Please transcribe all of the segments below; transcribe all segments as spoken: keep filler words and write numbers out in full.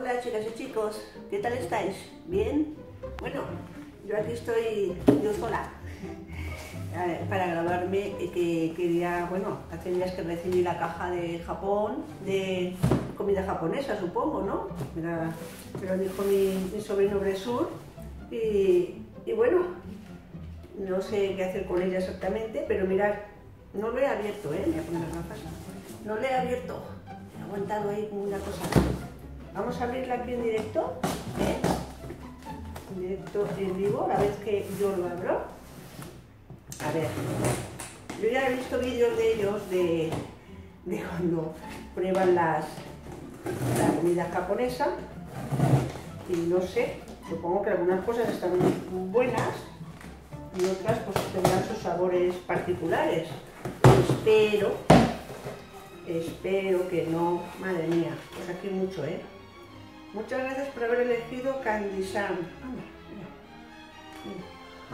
Hola chicas y chicos, ¿qué tal estáis? ¿Bien? Bueno, yo aquí estoy yo sola para grabarme, que quería, bueno, hace días que recibí la caja de Japón, de comida japonesa, supongo, ¿no? Me, la, me lo dijo mi, mi sobrino Bresur y, y bueno, no sé qué hacer con ella exactamente, pero mirad, no lo he abierto, ¿eh? Me voy a poner las gafas. No lo he abierto, he aguantado ahí como una cosa. Vamos a abrirla aquí en directo, ¿eh? En directo, en vivo, la vez que yo lo abro. A ver, yo ya he visto vídeos de ellos de, de cuando prueban las, la comida japonesa y no sé, supongo que algunas cosas están muy buenas y otras pues tendrán sus sabores particulares. Espero, espero que no, madre mía, pues aquí mucho, ¿eh? Muchas gracias por haber elegido Candy-san. Ah, mira, mira.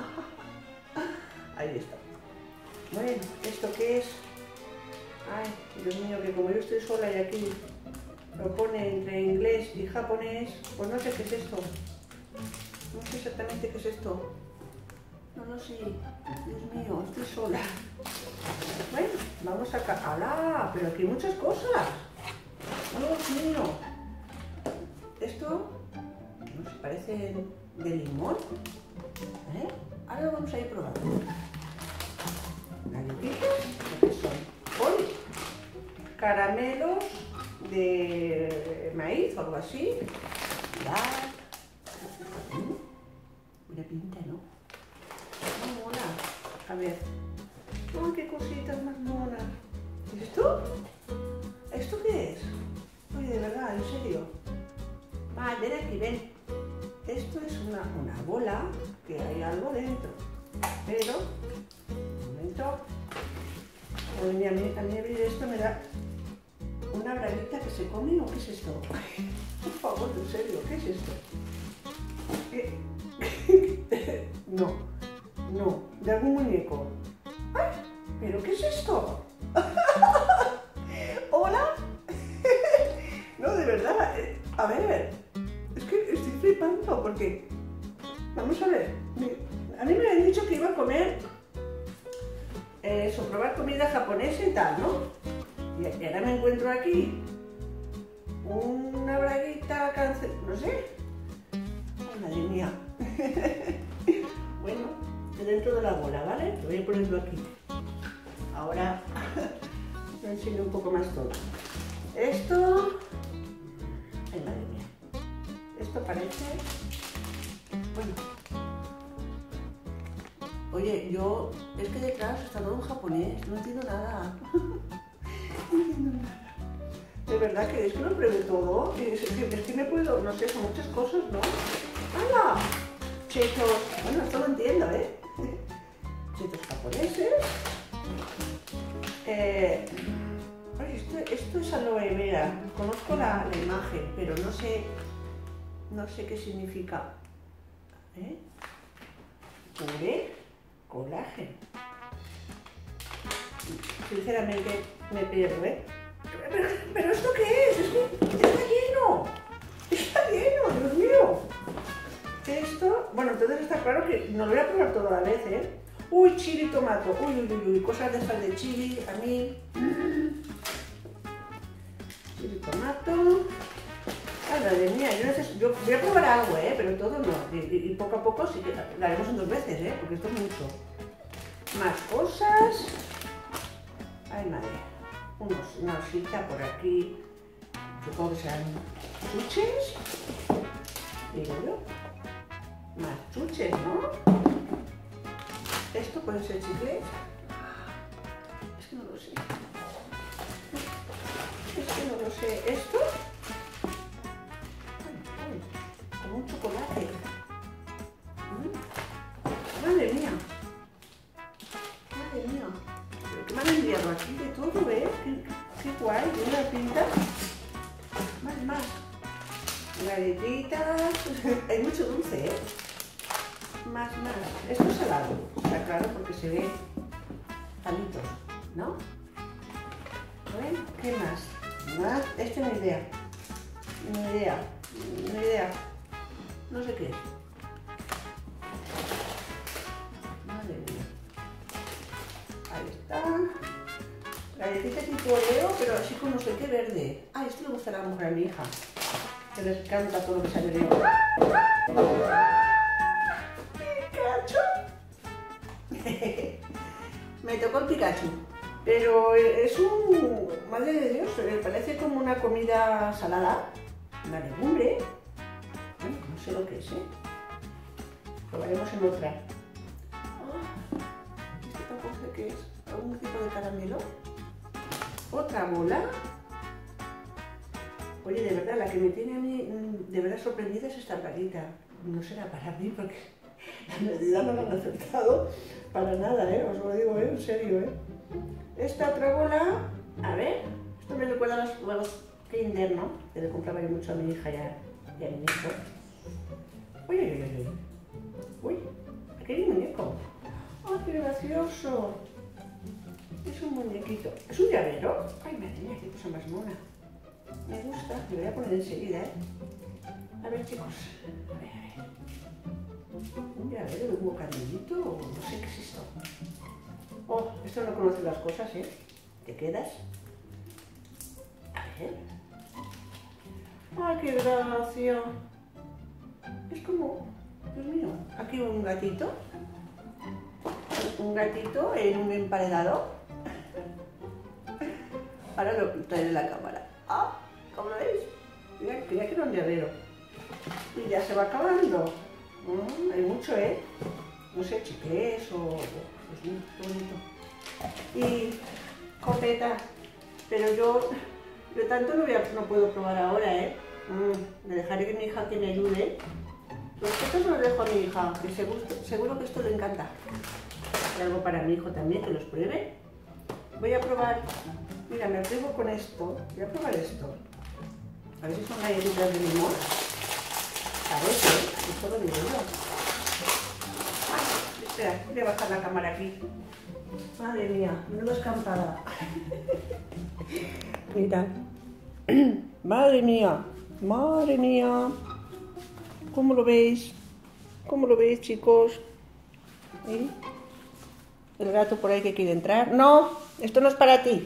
Ahí está. Bueno, ¿esto qué es? Ay, Dios mío, que como yo estoy sola y aquí lo pone entre inglés y japonés, pues no sé qué es esto. No sé exactamente qué es esto. No lo sé. Dios mío, estoy sola. Bueno, vamos acá. ¡Hala! Pero aquí hay muchas cosas. Dios mío. Esto, no sé, parece de limón. ¿Eh? Ahora lo vamos a ir probando. Galletitas, ¿qué son? Hoy, caramelos de maíz o algo así. Mirad. Mira, pinta, ¿no? Muy mona. A ver. ¡Ay, qué cositas más monas! ¿Es esto? ¿Esto qué es? Oye, de verdad, en serio. Va, ven aquí, ven. Esto es una, una bola que hay algo dentro. Pero, un momento. Oye, a mí, a mí abrir esto me da una braguita que se come, ¿o qué es esto? Por favor, en serio, ¿qué es esto? ¿Qué? No, no, de algún muñeco. ¡Ay! ¿Pero qué es esto? ¿Hola? No, de verdad, a ver, es que estoy flipando porque, vamos a ver, a mí me habían dicho que iba a comer, eh, eso, probar comida japonesa y tal, ¿no? Y ahora me encuentro aquí una braguita cáncer, no sé. Ay, madre mía. Bueno, dentro de la bola, ¿vale? Lo voy a ponerlo aquí. Ahora lo enseño un poco más todo. Esto... Ay, madre mía. Esto parece... Bueno. Oye, yo... Es que detrás está todo en japonés. No entiendo nada. No entiendo nada. De verdad que es que lo pruebe todo. Es que, es que me puedo... No sé, son muchas cosas, ¿no? ¡Hala! Chetos... Bueno, esto lo entiendo, ¿eh? Chetos japoneses. Eh... Esto, esto es aloe vera. Conozco la, la imagen, pero no sé... No sé qué significa. ¿Eh? Puré, colágeno. Sinceramente me pierdo, ¿eh? Pero, pero ¿esto qué es? Es que está lleno. Está lleno, Dios mío. Esto, bueno, entonces está claro que no lo voy a probar todo a la vez, ¿eh? Uy, chili, tomato. Uy, uy, uy, uy, cosas de estas de chili, a mí. Chili, tomato. Ay, madre mía, yo, necesito, yo voy a probar algo, ¿eh? Pero todo no. Y, y, y poco a poco sí que la haremos en dos veces, ¿eh? Porque esto es mucho. Más cosas. Ay, madre. Unos, una hojita por aquí. Supongo que serán chuches. Digo yo. Más chuches, ¿no? Esto puede ser chicles. Es que no lo sé. Es que no lo sé. ¿Esto? Como un chocolate. ¿Mm? Madre mía. Madre mía. Pero que me han enviado aquí de todo, ¿eh? Qué, qué guay, tiene una pinta. Más, más. Galletitas. Hay mucho dulce, ¿eh? Más, más. Esto es salado. Está claro porque se ve palitos, ¿no? ¿Ven? ¿Qué más? Más. Esta es una idea. Ni idea, ni idea. No sé qué es. Madre mía. Ahí está. Galletita tipo Oreo, pero así con no sé qué verde. Ah, esto le gustará a la mujer a mi hija. Que les encanta todo lo que sale de Oreo. ¡Pikachu! Me tocó el Pikachu. Pero es un... Madre de Dios, parece como una comida salada. Una legumbre. Bueno, no sé lo que es, ¿eh? Probaremos en otra. Oh, este tampoco sé qué es. ¿Algún tipo de caramelo? Otra bola. Oye, de verdad, la que me tiene a mí de verdad sorprendida es esta rarita. No será para mí porque la medida no la han acertado para nada, ¿eh? Os lo digo, ¿eh? En serio, ¿eh? Esta otra bola, a ver, esto me recuerda a los huevos Kinder, ¿no? Que le compraba yo mucho a mi hija y a, y a mi hijo. Uy, uy, uy, uy. Uy, aquí hay un muñeco. ¡Ay, qué gracioso! Es un muñequito. ¿Es un llavero? Ay, madre mía, qué cosa más mona. Me gusta, me lo voy a poner enseguida, ¿eh? A ver, chicos. A ver, a ver. Un llavero de un bocadillito, no sé qué es esto. Oh, esto no conoce las cosas, ¿eh? ¿Te quedas? A ver. ¡Ay, qué gracia! Es como, Dios mío, aquí un gatito. Un gatito en un emparedado. Ahora lo traeré en la cámara. ¡Ah! ¿Cómo lo veis? Mira, creía que era un llavero. Y ya se va acabando. Mm, hay mucho, ¿eh? No sé, chiqués o... Pues mira, qué bonito. Y copeta. Pero yo, yo tanto no, voy a, no puedo probar ahora, ¿eh? Mm, me dejaré que mi hija que me ayude. Los estos los dejo a mi hija, que seguro, seguro que esto le encanta. Y algo para mi hijo también, que los pruebe. Voy a probar, mira, me atrevo con esto. Voy a probar esto. A ver si son galletitas de limón. Parece, ¿eh? Esto lo digo yo. Ay, espera, voy a bajar la cámara aquí. Madre mía, menuda escampada. Mira. Madre mía, madre mía. ¿Cómo lo veis? ¿Cómo lo veis, chicos? ¿Eh? El gato por ahí que quiere entrar. No, esto no es para ti.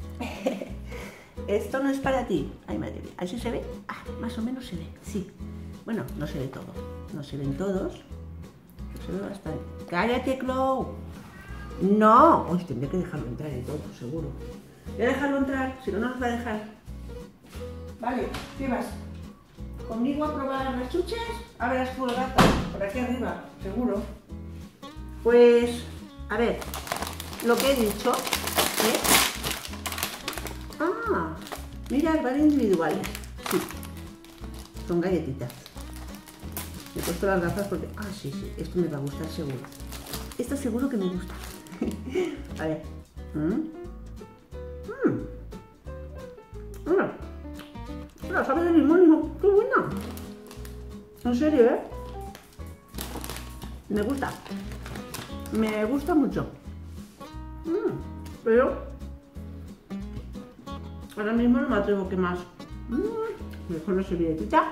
Esto no es para ti. Ay, madre mía. ¿Así se ve? Ah, más o menos se ve, sí. Bueno, no se ve todo. No se ven todos. Se ve bastante. ¡Cállate, Chloe! ¡No! Uy, tendré que dejarlo entrar y todo, seguro. Voy a dejarlo entrar, si no, no nos va a dejar. Vale, ¿qué vas? ¿Conmigo a probar las chuches? A ver, tú el gato, por aquí arriba, seguro. Pues, a ver, lo que he dicho, ¿eh? Ah, mira, van individuales. Sí, son galletitas. Me he puesto las gafas porque... Ah, sí, sí, esto me va a gustar seguro. Esto seguro que me gusta. A ver. ¿Mm? ¿Mm? Mira. Mira, sabe de limón y no... ¡Qué buena! En serio, ¿eh? Me gusta. Me gusta mucho. Mm, pero... ahora mismo no me atrevo que más. Mm, mejor una servilletita.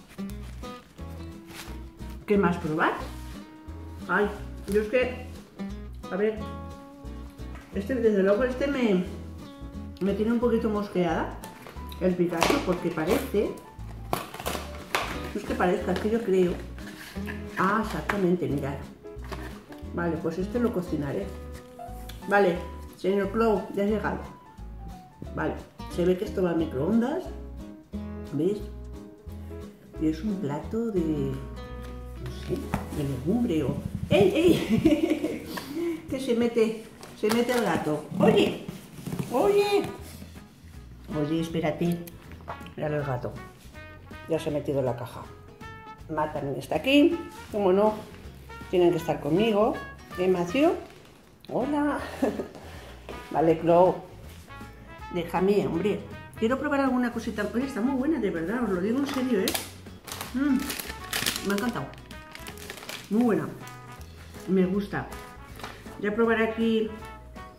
¿Qué más probar? Ay, yo es que... A ver... Este, desde luego, este me... Me tiene un poquito mosqueada. El Pikachu, porque parece... No es que parezca, es que yo creo... Ah, exactamente, mirad. Vale, pues este lo cocinaré. Vale, señor Chloe, ya has llegado. Vale, se ve que esto va a microondas. ¿Veis? Y es un plato de... No sé, de legumbre o... ¡Ey, ey! Que se mete... Se mete el gato. ¡Oye! ¡Oye! Oye, espérate. Mira el gato. Ya se ha metido en la caja. Matt también está aquí. Como no, tienen que estar conmigo. ¿Eh, Matthew? Hola. Vale, Chloe. Déjame, hombre. Quiero probar alguna cosita. Oye, está muy buena, de verdad. Os lo digo en serio, ¿eh? Mm, me ha encantado. Muy buena. Me gusta. Voy a probar aquí.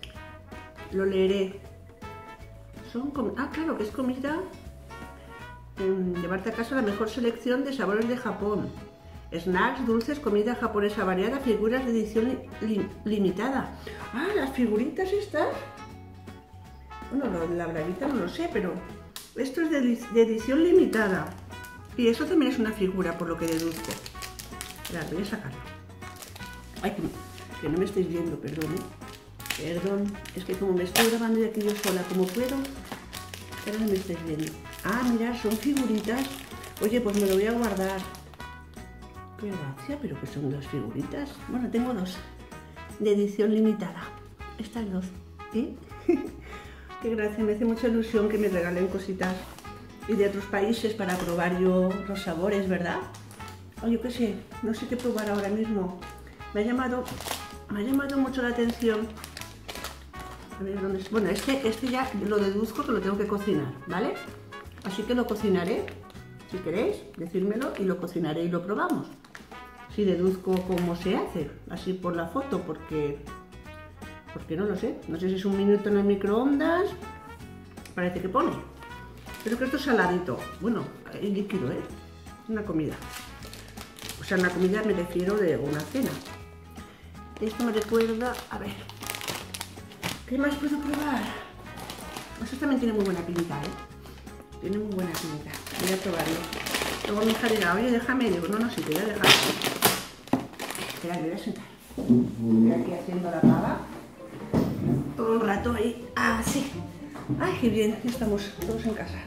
Lo leeré. Son com... Ah, claro, que es comida eh, llevarte a casa la mejor selección de sabores de Japón. Snacks, dulces, comida japonesa variada, figuras de edición li li limitada. Ah, las figuritas estas. Bueno, lo, la braguita no lo sé, pero esto es de, de edición limitada. Y eso también es una figura, por lo que deduzco. Espera, voy a sacarlo. Ay, que, que no me estáis viendo, perdón, ¿eh? Perdón, es que como me estoy grabando de aquí yo sola, como puedo, pero no me estáis viendo. Ah, mirad, son figuritas. Oye, pues me lo voy a guardar. Qué gracia, pero que son dos figuritas. Bueno, tengo dos de edición limitada. Estas dos, ¿eh? Qué gracia, me hace mucha ilusión que me regalen cositas y de otros países para probar yo los sabores, ¿verdad? O yo qué sé, no sé qué probar ahora mismo. Me ha llamado, me ha llamado mucho la atención. A ver dónde es. Bueno, este, este ya lo deduzco que lo tengo que cocinar, ¿vale? Así que lo cocinaré. Si queréis, decírmelo y lo cocinaré y lo probamos. Si deduzco cómo se hace, así por la foto, porque, porque no lo sé. No sé si es un minuto en el microondas, parece que pone. Pero que esto es saladito. Bueno, es líquido, ¿eh? Una comida. O sea, una comida me refiero de una cena. Esto me recuerda, a ver, ¿qué más puedo probar? Esto también tiene muy buena pinta, ¿eh? Tiene muy buena pinta. Voy a probarlo. Luego mi hija dirá, oye, déjame. Digo, no, no, sí, te voy a dejar. Espera, me voy a sentar. Estoy aquí haciendo la pava. Todo el rato ahí. Ah, sí. Ay, qué bien. Estamos todos en casa.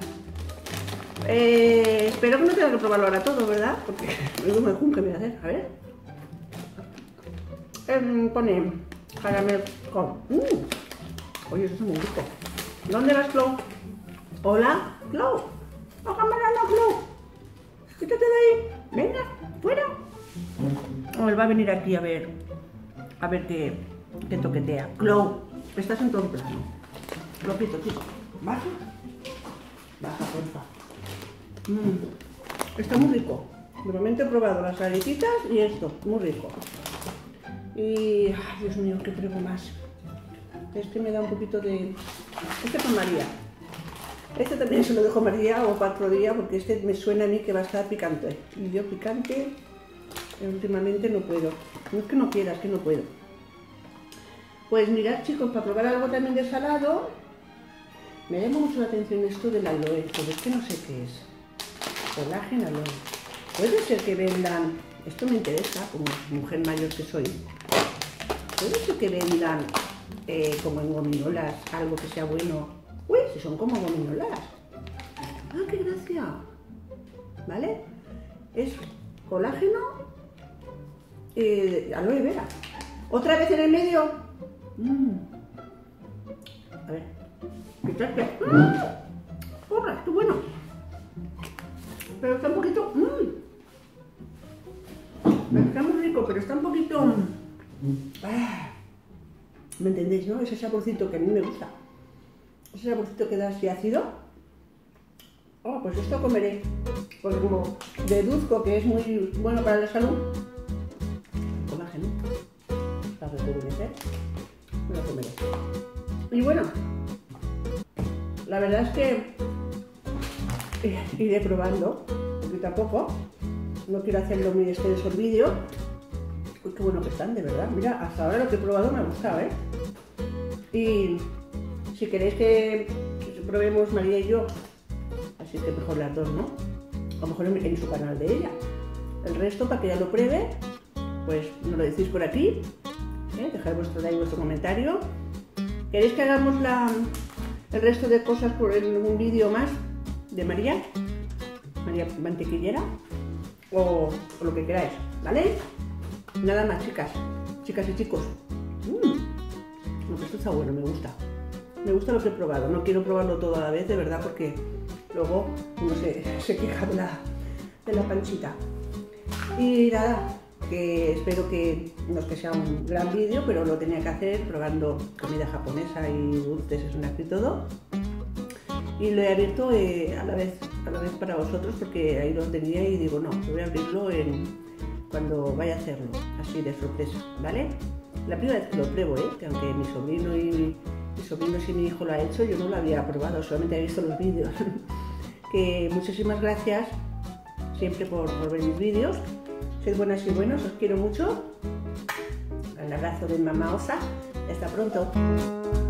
Eh, espero que no tenga que probarlo ahora todo, ¿verdad? Porque luego me jun, ¿qué voy a hacer? A ver. Eh, pone caramel con. Mm. Oye, eso es muy rico. ¿Dónde vas, Clau? Hola, Clau. ¡No, cámara, no, Clau! Quítate de ahí. Venga, fuera. Oh, él va a venir aquí a ver, a ver qué, qué toquetea. Clau, estás en todo plano. Lopito, chico. Baja. Baja, porfa. Mm. Está muy rico. De momento he probado las galletitas y esto, muy rico. Y, ay, Dios mío, ¿qué pruebo más? Este me da un poquito de... Este con María. Este también se lo dejo a María o para otro día porque este me suena a mí que va a estar picante. Y yo picante últimamente no puedo. No es que no quiera, es que no puedo. Pues mirad, chicos, para probar algo también de salado, me llama mucho la atención esto del aloe, pero es que no sé qué es. Colágeno aloe. Puede ser que vendan, esto me interesa como mujer mayor que soy, puede ser que vendan eh, como en gominolas algo que sea bueno. Uy, si son como gominolas. Ah, qué gracia. ¿Vale? Es colágeno y aloe vera. Otra vez en el medio. Mm. A ver. Quitarte. Mm. Porra, qué bueno. Pero está un poquito... Mm. Está muy rico, pero está un poquito... Ah. ¿Me entendéis, no? Ese saborcito que a mí me gusta. Ese saborcito que da así ácido. Oh, pues esto comeré. Porque como deduzco que es muy bueno para la salud, colágeno, para rejuvenecer, me lo comeré. Y bueno, la verdad es que iré probando, poquito a poco. No quiero hacerlo muy extenso el vídeo. Uy, qué bueno que están, de verdad. Mira, hasta ahora lo que he probado me ha gustado, ¿eh? Y si queréis que probemos María y yo, así que mejor las dos, ¿no? A lo mejor en, en su canal de ella. El resto, para que ella lo pruebe, pues nos lo decís por aquí. ¿eh? Dejad vuestro like, vuestro comentario. ¿Queréis que hagamos la, el resto de cosas por en un vídeo más de María? María Mantequillera. O, o lo que queráis, ¿vale? Nada más, chicas. Chicas y chicos. Mmm. Esto está bueno, me gusta. Me gusta lo que he probado. No quiero probarlo todo a la vez, de verdad, porque luego uno se, se queja de la, de la panchita. Y nada, que espero que no es que sea un gran vídeo, pero lo tenía que hacer probando comida japonesa y dulces, snacks y todo. Y lo he abierto eh, a la vez, a la vez para vosotros, porque ahí lo tenía y digo, no, voy a abrirlo en, cuando vaya a hacerlo, así de sorpresa, ¿vale? La primera vez que lo pruebo, ¿eh? Que aunque mi sobrino y mi sobrino y mi hijo lo ha hecho, yo no lo había probado, solamente he visto los vídeos. que muchísimas gracias siempre por, por ver mis vídeos. Sed buenas y buenos, os quiero mucho. Un abrazo de mamá Osa. Hasta pronto.